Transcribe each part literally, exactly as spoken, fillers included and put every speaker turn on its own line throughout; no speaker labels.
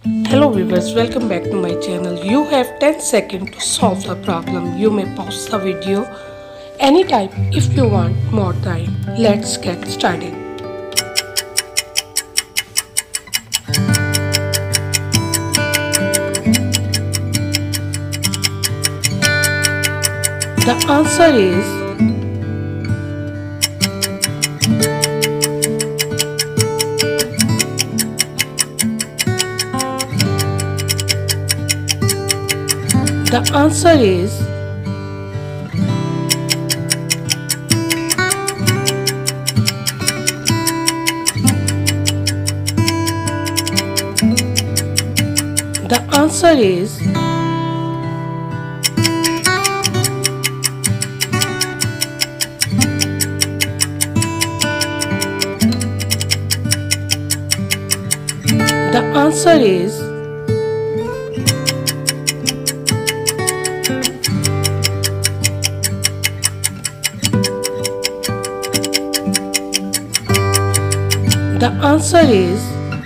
Hello viewers, welcome back to my channel. You have ten seconds to solve the problem. You may pause the video anytime if you want more time. Let's get started. The answer is The answer is The answer is The answer is The answer is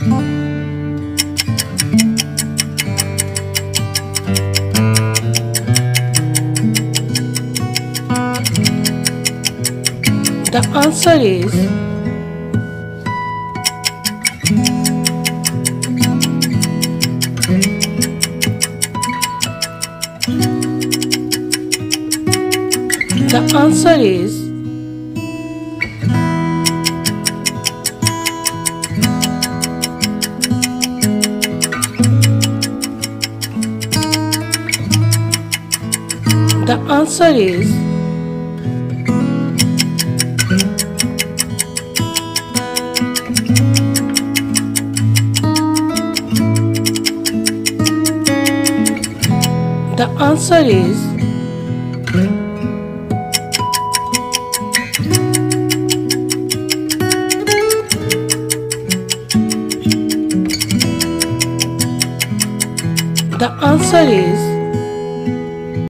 The answer is The answer is The answer is The answer is The answer is